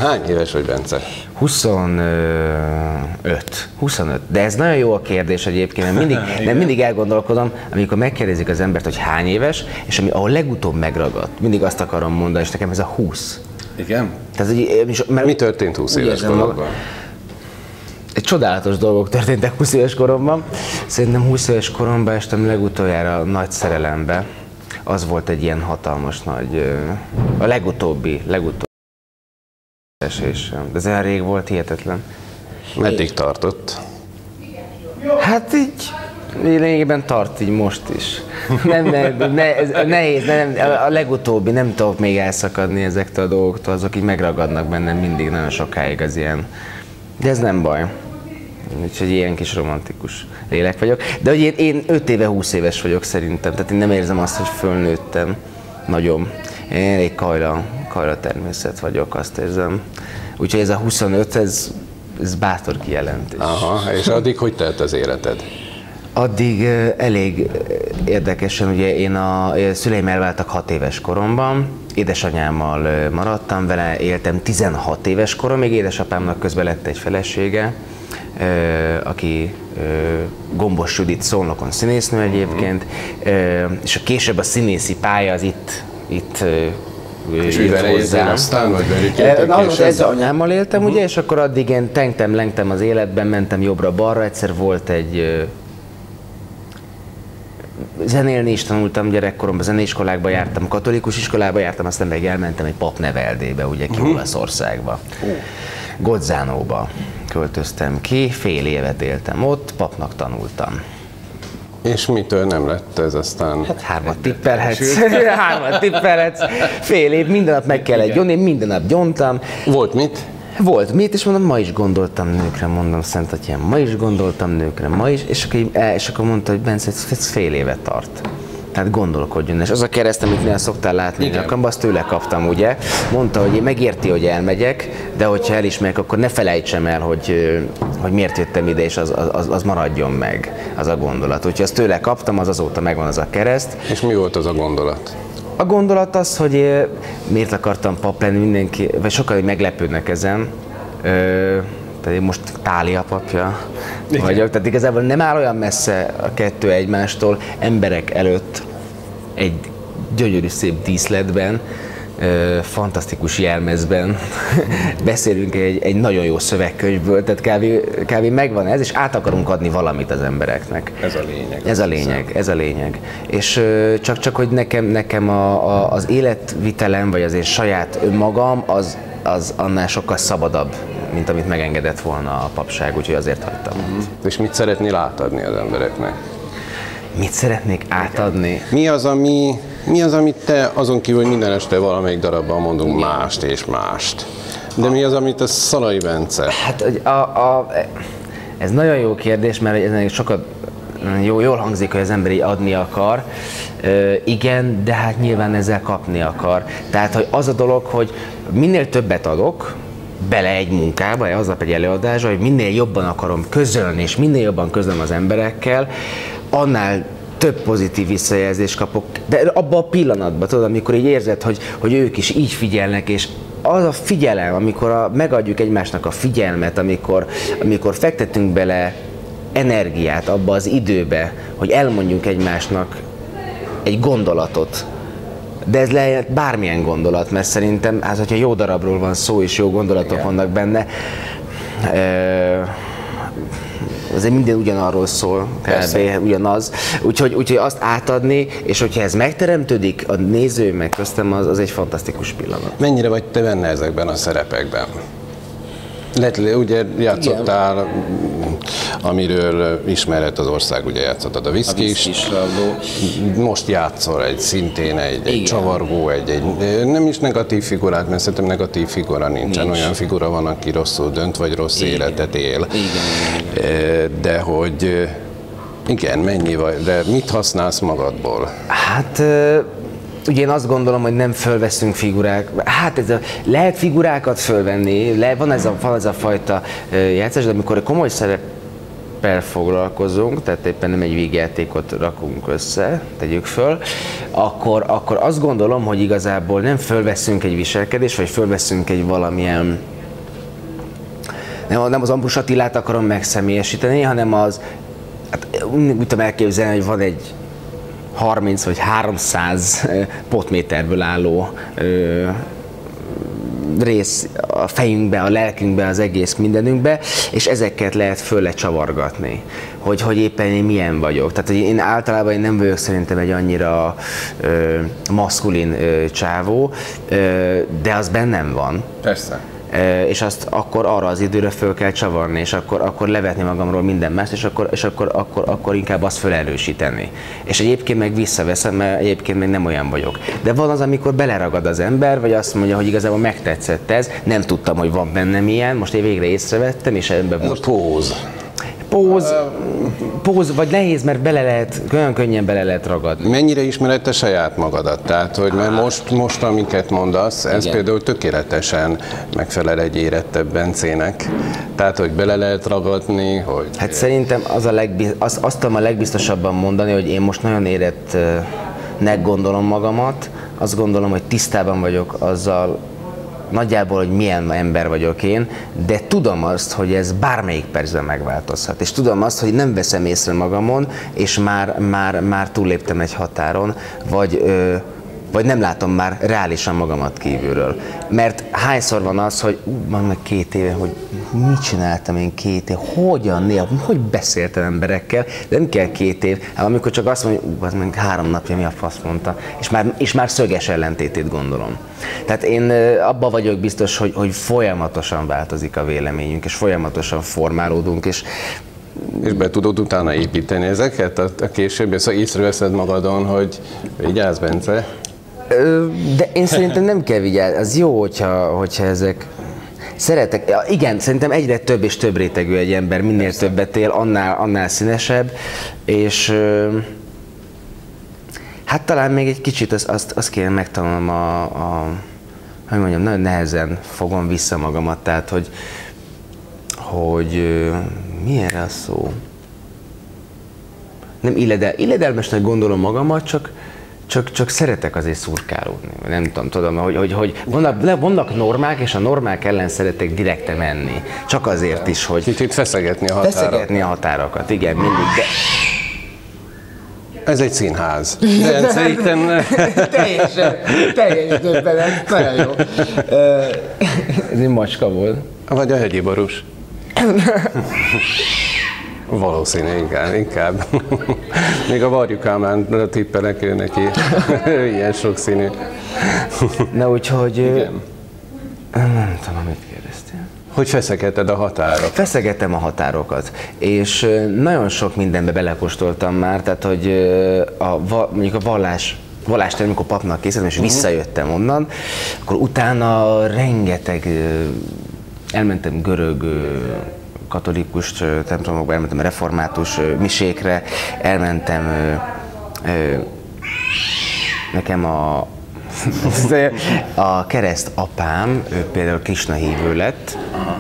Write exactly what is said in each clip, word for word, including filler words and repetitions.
Hány éves vagy, Bence? huszonöt. huszonöt. De ez nagyon jó a kérdés egyébként, mert mindig, mert mindig elgondolkodom, amikor megkérdezik az embert, hogy hány éves, és ami, ahol legutóbb megragadt, mindig azt akarom mondani, és nekem ez a húsz. Igen? Tehát, mert, mi történt húsz éves korodban? Egy csodálatos dolgok történtek húsz éves koromban. Szerintem húsz éves koromban estem legutoljára nagy szerelembe. Az volt egy ilyen hatalmas nagy, a legutóbbi, legutóbbi esésem. De ez olyan rég volt, hihetetlen. Meddig tartott? Hát így, lényegében tart így most is. Nem, nem, ne, ez nehéz, nem, a legutóbbi, nem tudok még elszakadni ezektől a dolgoktól, azok így megragadnak bennem mindig nagyon sokáig az ilyen. De ez nem baj. Úgyhogy ilyen kis romantikus lélek vagyok. De hogy én, én öt éve húsz éves vagyok szerintem, tehát én nem érzem azt, hogy fölnőttem nagyon. Én elég kajra, kajra természet vagyok, azt érzem. Úgyhogy ez a huszonöt, ez, ez bátor kijelentés. Aha, és addig hogy telt az életed? Addig elég érdekesen, ugye én a szüleim elváltak hat éves koromban, édesanyámmal maradtam, vele éltem tizenhat éves koromig, édesapámnak közben lett egy felesége, aki Gombos Judit, Szolnokon színésznő egyébként, és a később a színészi pálya az itt, itt és mivel éltél aztán, vagy velük Ez anyámmal éltem, uh-huh. ugye, és akkor addig én tengtem, lengtem az életben, mentem jobbra-balra, egyszer volt egy zenélni is tanultam gyerekkoromban, zeneiskolákba jártam, katolikus iskolába jártam, aztán meg elmentem egy papneveldébe, ugye ki uh-huh. Olaszországba. Uh. Gozzánóba költöztem ki, fél évet éltem ott, papnak tanultam. És mitől nem lett ez aztán? Hát hármat tippelhetsz, hármat tippelhetsz, fél év, minden nap meg kellett gyónni, minden nap gyóntam. Volt mit? Volt mit, és mondom, ma is gondoltam nőkre, mondom, Szent Atyám, ma is gondoltam nőkre, ma is, és akkor, és akkor mondta, hogy Bence, ez fél évet tart. Tehát gondolkodjon, és az a kereszt, amit néha szoktál látni, akkor azt tőle kaptam, ugye? Mondta, hogy én megérti, hogy elmegyek, de hogyha elismerek, akkor ne felejtsem el, hogy, hogy miért jöttem ide, és az, az, az maradjon meg, az a gondolat. Úgyhogy azt tőle kaptam, az azóta megvan az a kereszt. És mi volt az a gondolat? A gondolat az, hogy miért akartam pap lenni, mindenki, vagy sokan meglepődnek ezen. Tehát én most Tália papja Igen. vagyok, tehát igazából nem áll olyan messze a kettő egymástól, emberek előtt egy gyönyörű szép díszletben, fantasztikus jelmezben beszélünk egy, egy nagyon jó szövegkönyvből, tehát kb. kb. Megvan ez, és át akarunk adni valamit az embereknek. Ez a lényeg. Ez a lényeg, ez a lényeg. És csak, csak hogy nekem, nekem a, a, az életvitelem, vagy az én saját önmagam, az, az annál sokkal szabadabb, mint amit megengedett volna a papság, úgyhogy azért hagytam. Mm-hmm. És mit szeretnél átadni az embereknek? Mit szeretnék átadni? Mi az, ami, mi az, amit te azon kívül, hogy minden este valamelyik darabban mondunk mást és mást? De mi az, amit a Szalai Bence? Hát a, a, ez nagyon jó kérdés, mert ez sokat jó, jól hangzik, hogy az ember így adni akar. Ö, igen, de hát nyilván ezzel kapni akar. Tehát hogy az a dolog, hogy minél többet adok bele egy munkába, aznap egy előadásra, hogy minél jobban akarom közölni, és minél jobban közlöm az emberekkel, annál több pozitív visszajelzést kapok, de abban a pillanatban, tudod, amikor így érzed, hogy, hogy ők is így figyelnek, és az a figyelem, amikor a, megadjuk egymásnak a figyelmet, amikor, amikor fektetünk bele energiát abba az időbe, hogy elmondjuk egymásnak egy gondolatot, de ez lehet bármilyen gondolat, mert szerintem, hát hogyha jó darabról van szó, és jó gondolatok Igen. vannak benne, azért minden ugyanarról szól, kb. Ugyanaz. Úgyhogy, úgyhogy azt átadni, és hogyha ez megteremtődik, a néző meg köztem, az, az egy fantasztikus pillanat. Mennyire vagy te benne ezekben a szerepekben? Lehet, ugye játszottál, Igen. amiről ismerhet az ország, ugye játszottad a Viszkis. Most játszol egy szintén egy, egy csavargó, egy, egy nem is negatív figurát, mert szerintem negatív figura nincsen. Nincs. Olyan figura van, aki rosszul dönt, vagy rossz Igen. életet él. Igen. De hogy igen, mennyi vagy, de mit használsz magadból? Hát... Ugye én azt gondolom, hogy nem fölveszünk figurák, hát ez a, lehet figurákat fölvenni, le, van, ez a, van ez a fajta játszás, de amikor komoly szereppel foglalkozunk, tehát éppen nem egy vígjátékot rakunk össze, tegyük föl, akkor, akkor azt gondolom, hogy igazából nem fölveszünk egy viselkedést, vagy fölveszünk egy valamilyen nem, nem az Ambrus Attilát akarom megszemélyesíteni, hanem az, hát úgy tudom elképzelni, hogy van egy harminc vagy háromszáz potméterből álló ö, rész a fejünkbe, a lelkünkbe, az egész mindenünkbe, és ezeket lehet föl lecsavargatni, hogy, hogy éppen én milyen vagyok. Tehát hogy én általában én nem vagyok szerintem egy annyira ö, maszkulin ö, csávó, ö, de az bennem van. Persze. És azt akkor arra az időre föl kell csavarni, és akkor, akkor levetni magamról minden más, és akkor, és akkor, akkor, akkor inkább azt felerősíteni. És egyébként meg visszaveszem, mert egyébként még nem olyan vagyok. De van az, amikor beleragad az ember, vagy azt mondja, hogy igazából megtetszett ez, nem tudtam, hogy van bennem ilyen, most én végre észrevettem, és ebben ez most... a póz. Póz, póz, vagy nehéz, mert bele lehet, olyan könnyen bele lehet ragadni. Mennyire ismered te saját magadat? Tehát, hogy mert most, most amiket mondasz, ez Igen. például tökéletesen megfelel egy érettebb Bencének. Tehát, hogy bele lehet ragadni, hogy... Hát szerintem az a legbiz, az, azt tudom a legbiztosabban mondani, hogy én most nagyon érettnek gondolom magamat, azt gondolom, hogy tisztában vagyok azzal, nagyjából, hogy milyen ember vagyok én, de tudom azt, hogy ez bármelyik percben megváltozhat. És tudom azt, hogy nem veszem észre magamon, és már, már, már túlléptem egy határon, vagy, ö, vagy nem látom már reálisan magamat kívülről. Mert hányszor van az, hogy ú, van meg két éve, hogy mit csináltam én két év, hogyan, néha, hogy beszéltem emberekkel, de nem kell két év, hát amikor csak azt mondja, ú, az meg három napja mi a fasz mondta, és már, és már szöges ellentétét gondolom. Tehát én abban vagyok biztos, hogy, hogy folyamatosan változik a véleményünk, és folyamatosan formálódunk, és És be tudod utána építeni ezeket a, a később, szóval észreveszed magadon, hogy vigyázz, Bence. De én szerintem nem kell vigyázni, az jó, hogyha, hogyha ezek... Szeretek, ja, igen, szerintem egyre több és több rétegű egy ember, minél Persze. többet él, annál, annál színesebb, és hát talán még egy kicsit azt, azt, azt kéne megtanulnom a, a, hogy mondjam, nagyon nehezen fogom vissza magamat, tehát hogy, hogy mi erre a szó? Nem illedel, illedelmesnek gondolom magamat, csak Csak, csak szeretek azért szurkálódni, nem tudom, tudom, hogy, hogy, hogy vannak, vannak normák, és a normák ellen szeretek direkte menni. Csak azért is, hogy... Kicsit feszegetni a határokat. Feszegetni a határokat, igen, mindig, de... Ez egy színház. De szerintem... Teljesen, teljes döbbenet, nagyon jó. Ez egy macska volt. Vagy a hegyi barus. Valószínű, inkább. inkább. Még a Varjukálmánra tippelek ő neki. Ilyen sokszínű. Na úgyhogy... Igen. Nem tudom, mit kérdeztél. Hogy feszegeted a határokat? Feszegettem a határokat, és nagyon sok mindenbe belekóstoltam már, tehát hogy a, mondjuk a vallás, vallástól, amikor papnak készítettem, és visszajöttem onnan, akkor utána rengeteg, elmentem görög katolikus templomokba, elmentem református misékre, elmentem nekem a a kereszt apám, ő például Krisna hívő lett.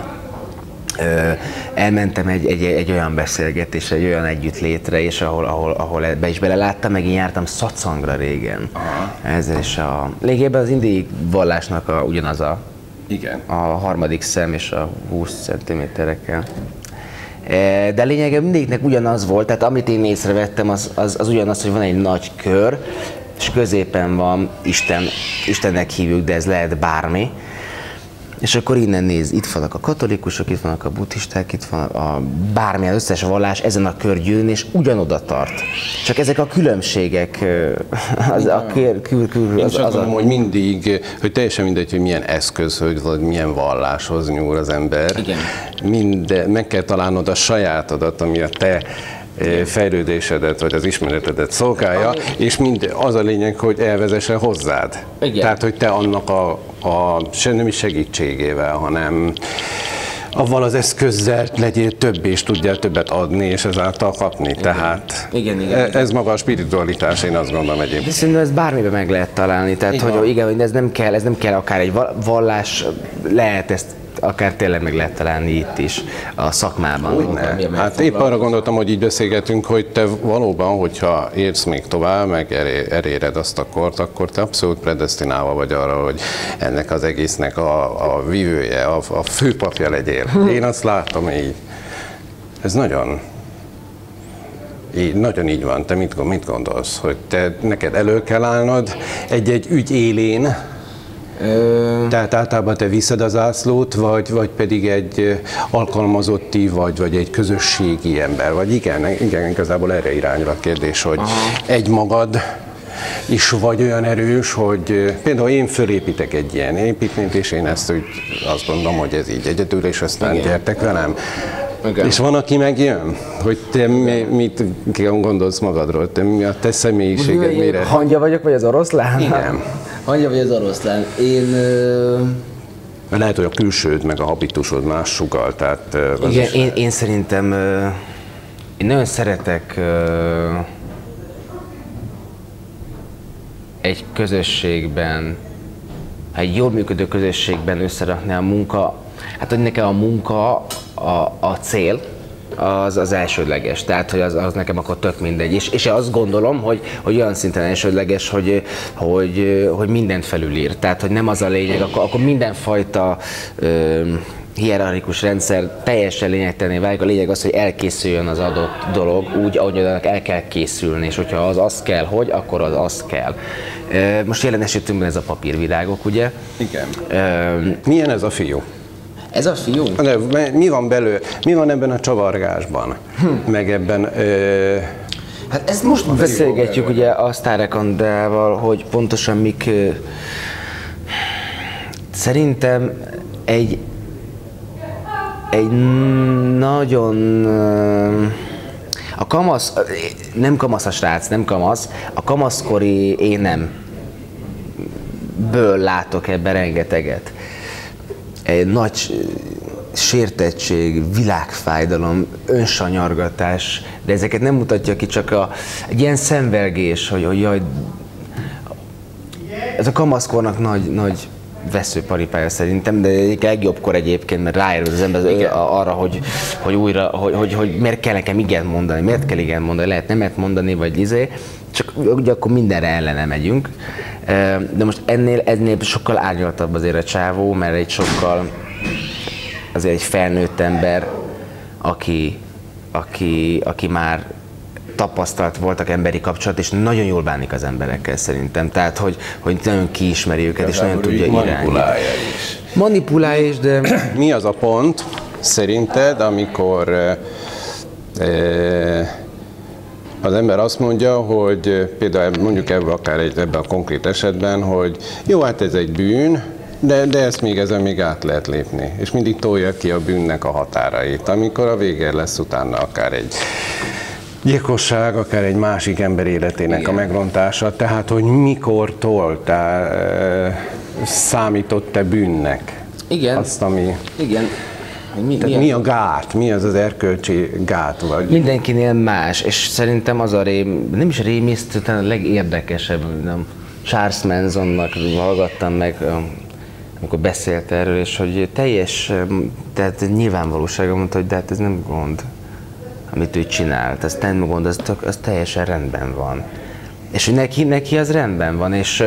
Elmentem egy, egy, egy olyan beszélgetésre, egy olyan együttlétre, és ahol, ahol, ahol be is beleláttam, meg én jártam szacangra régen. Ez is a... Lényegében az indiai vallásnak a, ugyanaz a, Igen. a harmadik szem és a húsz centiméterekkel. De lényegében mindegyiknek ugyanaz volt, tehát amit én észrevettem, az, az, az ugyanaz, hogy van egy nagy kör, és középen van Isten, Istennek hívjuk, de ez lehet bármi. És akkor innen néz, itt vannak a katolikusok, itt vannak a buddhisták, itt van a bármi, az összes vallás ezen a körgyűrűn, és ugyanoda tart. Csak ezek a különbségek, az, a kül, kül, kül, Én az, csak az mondom, a... hogy mindig, hogy teljesen mindegy, hogy milyen eszközhöz, vagy milyen valláshoz nyúl az ember. Igen. Minden, meg kell találnod a sajátodat, ami a te fejlődésedet, vagy az ismeretedet szolgálja, Ami... és mind az a lényeg, hogy elvezesse hozzád. Igen. Tehát, hogy te annak a, a se nem is segítségével, hanem avval az eszközzel legyél több, és tudjál többet adni, és ezáltal kapni. Igen. Tehát igen, igen, ez igen. maga a spiritualitás, én azt gondolom egyébként. De szerintem ez bármiben meg lehet találni, tehát igen. hogy igen, hogy ez nem kell, ez nem kell akár egy vallás, lehet ezt akár tényleg meg lehet találni itt is, a szakmában. Hát épp arra gondoltam, hogy így beszélgetünk, hogy te valóban, hogyha érsz még tovább, meg eléred azt a kort, akkor te abszolút predesztinálva vagy arra, hogy ennek az egésznek a, a vívője, a, a főpapja legyél. Én azt látom így. Ez nagyon... Így, nagyon így van. Te mit, mit gondolsz? Hogy te, neked elő kell állnod egy-egy ügy élén, Ö... tehát általában te viszed az zászlót, vagy, vagy pedig egy alkalmazotti, vagy, vagy egy közösségi ember, vagy igen, igen, igazából erre irányul a kérdés, hogy aha. egy magad is vagy olyan erős, hogy például én fölépítek egy ilyen építményt, és én ezt úgy azt gondolom, hogy ez így egyedül, és aztán igen. gyertek velem. Okay. És van, aki megjön, hogy te mi, mit gondolsz magadról, te, mi a te személyiséged, mire? Hangya vagyok, vagy az oroszlán? Igen. Hangya vagy az oroszlán? Én... Ö... Lehet, hogy a külsőd, meg a habitusod más sugal, tehát... Igen, én, én szerintem... Én nagyon szeretek egy közösségben, egy jól működő közösségben összerakni a munka, hát hogy nekem a munka a, a cél, az az elsődleges, tehát hogy az, az nekem akkor tök mindegy. És, és azt gondolom, hogy, hogy olyan szinten elsődleges, hogy, hogy, hogy mindent felülír. Tehát, hogy nem az a lényeg, akkor, akkor mindenfajta ö, hierarchikus rendszer teljesen lényegtelené válik. A lényeg az, hogy elkészüljön az adott dolog úgy, ahogy el kell készülni, és hogyha az az kell, hogy, akkor az az kell. Most jelen esetünkben ez a papírvirágok, ugye? Igen. Ö, Milyen ez a fiú? Ez a fiú? De, mi van belőle? Mi van ebben a csavargásban? Hm. Meg ebben... Ö... Hát ezt most beszélgetjük ugye a Sztárek Andrával, hogy pontosan mik... Ö... Szerintem egy... Egy nagyon... Ö... A kamasz... Nem kamasz a srác, nem kamasz. A kamaszkori én nem. Ből látok ebben rengeteget. Egy nagy sértettség, világfájdalom, önsanyargatás, de ezeket nem mutatja ki, csak a, egy ilyen szemvelgés, hogy, hogy jaj, ez a kamaszkornak nagy, nagy veszőparipája szerintem, de egy legjobbkor egyébként, mert ráér az ember az arra, hogy, hogy újra, hogy, hogy, hogy miért kell nekem igen mondani, miért kell igen mondani, lehet nemet mondani, vagy izé, csak ugye akkor mindenre ellene megyünk. De most ennél, ennél sokkal árnyaltabb azért a csávó, mert egy sokkal azért egy felnőtt ember, aki, aki, aki már tapasztalt voltak emberi kapcsolat, és nagyon jól bánik az emberekkel szerintem. Tehát, hogy, hogy nagyon kiismeri őket, és nagyon tudja irányítani. Manipulálja is. Manipulálja is, de... Mi az a pont szerinted, amikor e, e, az ember azt mondja, hogy például mondjuk ebben, akár egy, ebben a konkrét esetben, hogy jó, hát ez egy bűn, de, de ezt még ezen még át lehet lépni. És mindig tolja ki a bűnnek a határait, amikor a vége lesz utána akár egy gyilkosság, akár egy másik ember életének igen. a megrontása. Tehát, hogy mikortól te, e, számított te bűnnek? Igen. Azt, ami... Igen. Mi, mi, mi a gát? Mi az az erkölcsi gát? Vagy? Mindenkinél más, és szerintem az a rém, nem is rémisztő, talán a legérdekesebb, nem, Charles Mansonnak hallgattam meg, amikor beszélt erről, és hogy teljes, tehát nyilvánvalósága mondta, hogy de hát ez nem gond, amit ő csinált, ez nem gond, az, az teljesen rendben van. És hogy neki, neki az rendben van, és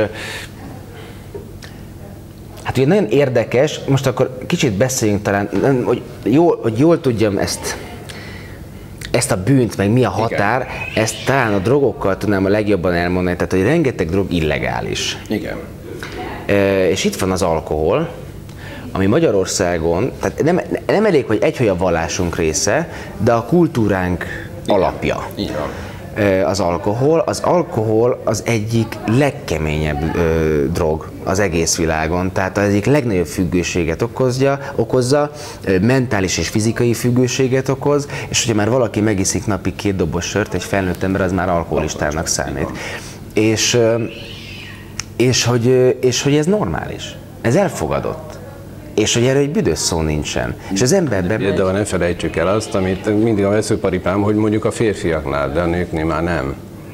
hát ugye nagyon érdekes, most akkor kicsit beszéljünk talán, hogy jól, hogy jól tudjam ezt, ezt a bűnt, meg mi a határ, igen. ezt talán a drogokkal tudnám a legjobban elmondani, tehát hogy rengeteg drog illegális. Igen. E, és itt van az alkohol, ami Magyarországon, tehát nem, nem elég, hogy egy, hogy a vallásunk része, de a kultúránk igen. alapja. Igen. Az alkohol. Az alkohol az egyik legkeményebb ö, drog az egész világon, tehát az egyik legnagyobb függőséget okozja, okozza, ö, mentális és fizikai függőséget okoz, és hogyha már valaki megiszik napi két doboz sört, egy felnőtt ember, az már alkoholistának számít. És, ö, és, hogy, ö, és hogy ez normális, ez elfogadott. És hogy erre egy büdös szó nincsen. És az emberben... De, de ne felejtsük el azt, amit mindig a veszőparipám, hogy mondjuk a férfiaknál, de a nőknél már nem.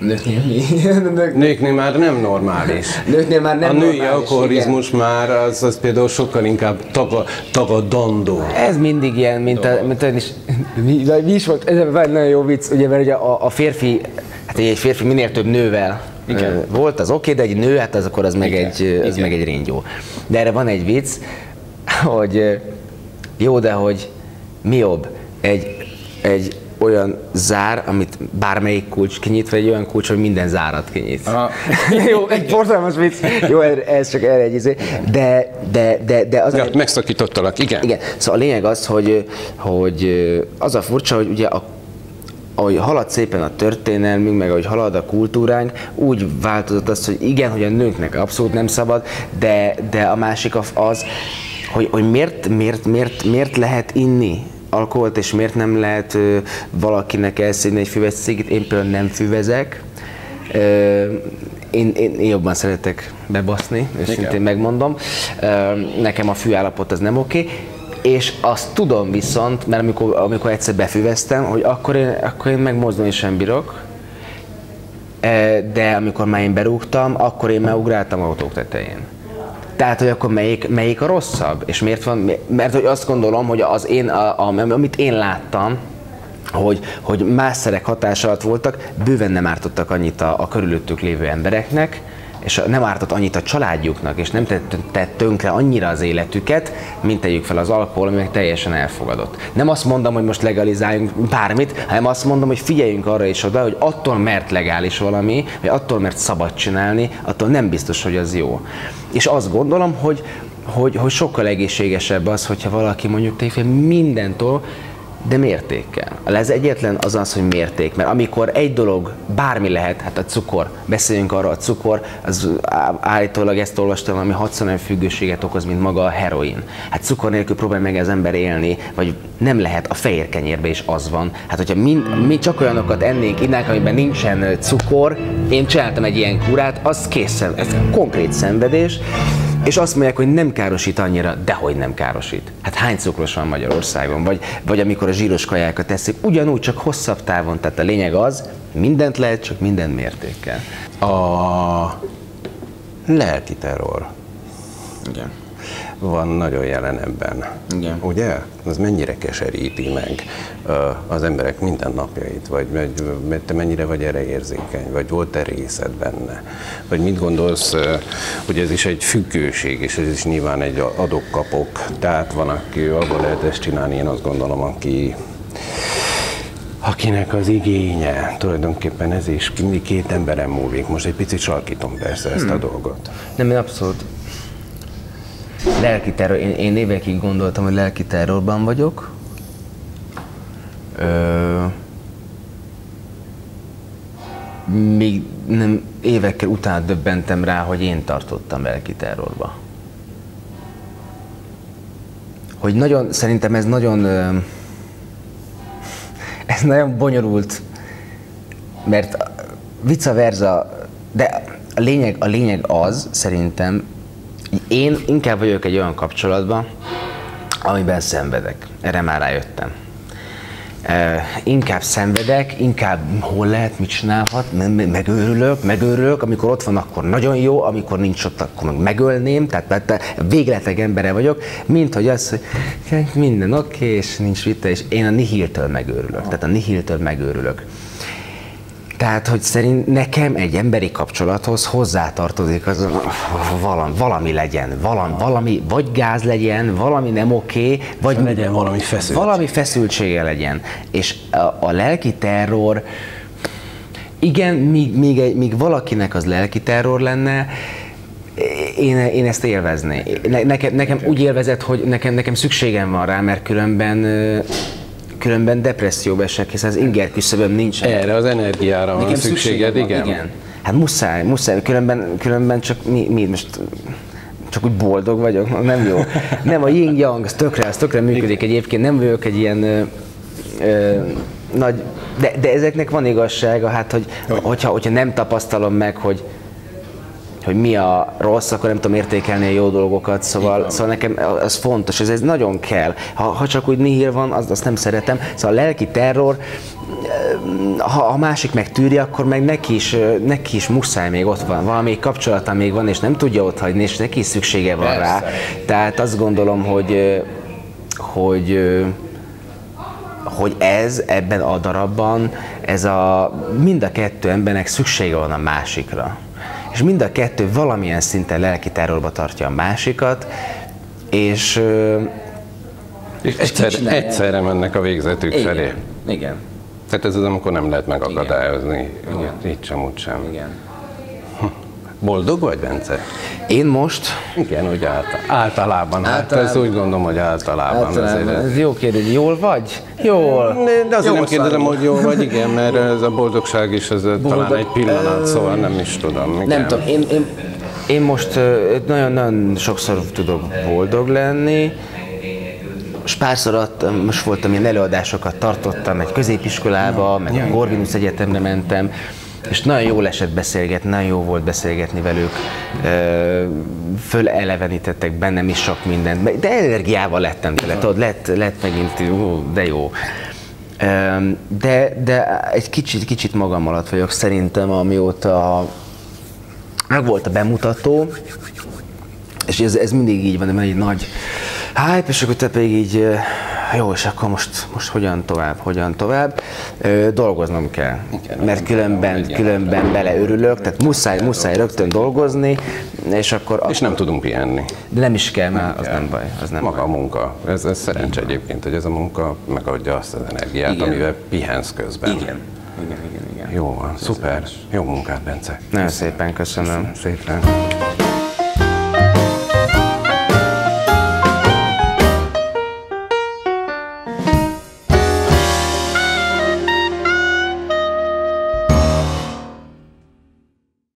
Nőknél mi? Nőknél már nem normális. Nőknél már nem A női normális, alkoholizmus igen. már az, az például sokkal inkább taga, tagadandó. Ez mindig ilyen, mint, a, mint olyan is, mi, mi is volt, ez egy nagyon jó vicc, ugye, mert ugye a, a férfi, hát egy férfi minél több nővel igen. volt, az oké, okay, de egy nő, hát az akkor az meg igen. egy, az meg egy ringyó. De erre van egy vicc, hogy jó, de hogy mi jobb, egy, egy olyan zár, amit bármelyik kulcs kinyit, vagy egy olyan kulcs, hogy minden zárat kinyit. Jó, egy borzalmas vicc. Jó, ez csak erre egy izé. De, de, de, de az... Ja, a... megszakítottalak, igen. Igen. Szóval a lényeg az, hogy, hogy az a furcsa, hogy ugye a, ahogy halad szépen a történelmünk, meg ahogy halad a kultúránk, úgy változott az, hogy igen, hogy a nőknek abszolút nem szabad, de, de a másik az, hogy, hogy miért, miért, miért, miért lehet inni alkoholt, és miért nem lehet ö, valakinek elszívni egy füves cigit. Én például nem füvezek. Ö, én, én, én jobban szeretek bebaszni, őszintén megmondom. Ö, nekem a fűállapot az nem oké. Okay. És azt tudom viszont, mert amikor, amikor egyszer befüveztem, hogy akkor én, akkor én megmozdulni sem bírok. De amikor már én berúgtam, akkor én már ugráltam autók tetején. Tehát, hogy akkor melyik, melyik a rosszabb? És miért van? Mert hogy azt gondolom, hogy az én, a, a, amit én láttam, hogy, hogy más szerek hatás alatt voltak, bőven nem ártottak annyit a, a körülöttük lévő embereknek, és nem ártott annyit a családjuknak, és nem tett, tett tönkre annyira az életüket, mint tegyük fel az alkohol, ami meg teljesen elfogadott. Nem azt mondom, hogy most legalizáljunk bármit, hanem azt mondom, hogy figyeljünk arra is oda, hogy attól, mert legális valami, vagy attól, mert szabad csinálni, attól nem biztos, hogy az jó. És azt gondolom, hogy, hogy, hogy sokkal egészségesebb az, hogyha valaki mondjuk tényleg mindentől, de mértékkel. Ez egyetlen az az, hogy mérték, mert amikor egy dolog, bármi lehet, hát a cukor, beszéljünk arról, a cukor, az állítólag ezt olvastam, ami hatszor olyan függőséget okoz, mint maga a heroin. Hát cukor nélkül próbálj meg az ember élni, vagy nem lehet, a fehér kenyérben is az van. Hát hogyha mi, mi csak olyanokat ennénk, innánk, amiben nincsen cukor, én csináltam egy ilyen kurát, az kész, ez konkrét szenvedés. És azt mondják, hogy nem károsít annyira, dehogy nem károsít. Hát hány cukros van Magyarországon? Vagy, vagy amikor a zsíros kajákat teszik, ugyanúgy, csak hosszabb távon. Tehát a lényeg az, mindent lehet, csak minden mértékkel. A lelki terror. Igen. Van nagyon jelen ebben. Igen. Ugye? Az mennyire keseríti meg az emberek mindennapjait, vagy, vagy te mennyire vagy erre érzékeny, vagy volt-e részed benne? Vagy mit gondolsz, hogy ez is egy függőség, és ez is nyilván egy adok-kapok. Tehát van, aki abban lehet ezt csinálni, én azt gondolom, aki akinek az igénye, tulajdonképpen ez is mindig két emberen múlik. Most egy picit sarkítom persze ezt hmm. a dolgot. Nem, én abszolút. Lelki terror. Én, én évekig gondoltam, hogy lelki terrorban vagyok. Ö... Még nem, évekkel utána döbbentem rá, hogy én tartottam lelki terrorba. Hogy nagyon, szerintem ez nagyon, ez nagyon bonyolult, mert vice versa, de a lényeg, a lényeg az, szerintem, én inkább vagyok egy olyan kapcsolatban, amiben szenvedek. Erre már rájöttem. Uh, inkább szenvedek, inkább hol lehet, mit csinálhat, megőrülök, megőrülök, amikor ott van, akkor nagyon jó, amikor nincs ott, akkor meg megölném, tehát, tehát végleteg embere vagyok, mint hogy az, hogy minden oké, okay, és nincs vita, és én a nihiltől megőrülök, tehát a nihiltől megőrülök. Tehát, hogy szerint nekem egy emberi kapcsolathoz hozzátartozik az, valami, valami legyen, valami, valami, vagy gáz legyen, valami nem oké, okay, vagy legyen valami feszültség. Valami feszültsége legyen. És a, a lelki terror, igen, míg, míg, míg valakinek az lelki terror lenne, én, én ezt élvezné. Ne, nekem, nekem úgy élvezett, hogy nekem, nekem szükségem van rá, mert különben különben depresszióba esek, hiszen az inger küszöböm nincs. Erre az energiára van szükséged, van, igen. igen. Hát muszáj, muszáj, különben, különben csak mi, mi most csak úgy boldog vagyok, nem jó. Nem, a yin-yang, az tökre, az tökre működik egyébként, nem vagyok egy ilyen ö, ö, nagy, de, de ezeknek van igazsága, hát hogy hogyha, hogyha nem tapasztalom meg, hogy hogy mi a rossz, akkor nem tudom értékelni a jó dolgokat, szóval, szóval nekem az fontos, ez, ez nagyon kell. Ha, ha csak úgy nihil van, azt, azt nem szeretem. Szóval a lelki terror, ha a másik meg tűri, akkor meg neki is, neki is muszáj még ott van, valami kapcsolata még van, és nem tudja ott hagyni, és neki is szüksége van Persze. rá. Tehát azt gondolom, hogy, hogy hogy ez ebben a darabban, ez a, mind a kettő embernek szüksége van a másikra. És mind a kettő valamilyen szinten lelki terrorba tartja a másikat, és, és egyszer, egyszerre mennek a végzetük Igen. felé. Igen. Tehát ez az, amikor nem lehet megakadályozni. Igen. Így sem, úgy sem. Igen. Boldog vagy, Bence? Én most? Igen, úgy által, általában. Hát általában. Ez úgy gondolom, hogy általában. általában. Ez jó kérdés. Jól vagy? Jól. De azért jól nem kérdezem, hogy jól vagy, igen, mert ez a boldogság is ez Boldog. talán egy pillanat, szóval nem is tudom. Igen. Nem tudom, én, én... én most nagyon-nagyon sokszor tudok boldog lenni. És párszor adtam, most voltam, ilyen előadásokat tartottam egy középiskolába, meg a Corvinus Egyetemre mentem, és nagyon jól esett beszélgetni, nagyon jó volt beszélgetni velük, fölelevenítettek bennem is sok mindent, de energiával lettem tele, tudod, lett, lett megint, ó, de jó. De, de egy kicsit, kicsit magam alatt vagyok szerintem, amióta meg volt a bemutató, és ez, ez mindig így van, de egy nagy hype, és akkor te pedig így, jó, és akkor most, most hogyan tovább, hogyan tovább, dolgoznom kell, mert különben, különben beleörülök, tehát muszáj, muszáj rögtön dolgozni, és akkor... És nem tudunk pihenni. De nem is kell, mert az nem baj. Az nem Maga baj. a munka, ez, ez szerencsé egyébként, hogy ez a munka megadja azt az energiát, igen. amivel pihensz közben. Igen. Igen, igen, igen. Jó van, szuper. Jó munkát, Bence. Nagyon szépen köszönöm. Szépen.